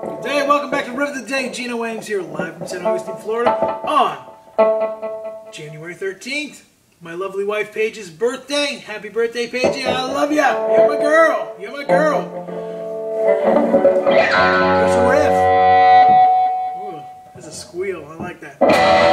Good day, welcome back to Riff of the Day. Gino Waynes here, live from St. Augustine, Florida, on January 13th. My lovely wife Paige's birthday. Happy birthday, Paige. I love ya. You're my girl. You're my girl. There's a riff. Ooh, there's a squeal. I like that.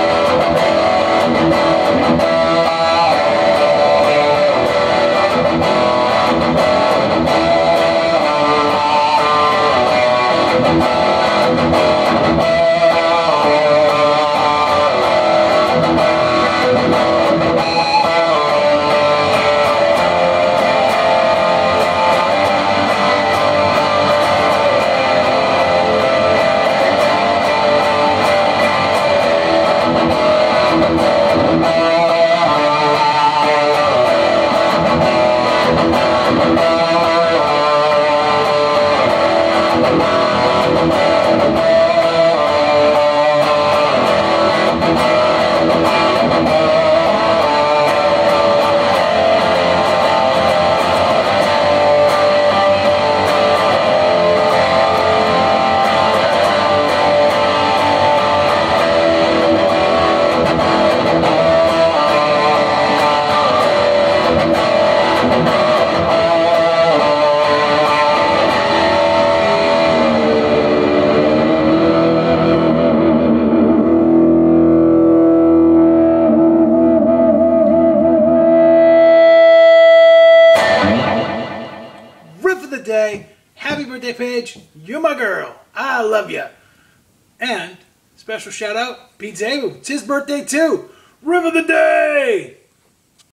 Day. Happy birthday, Paige. You're my girl. I love ya. And special shout out, Pete Zabu. It's his birthday too. Riff of the Day.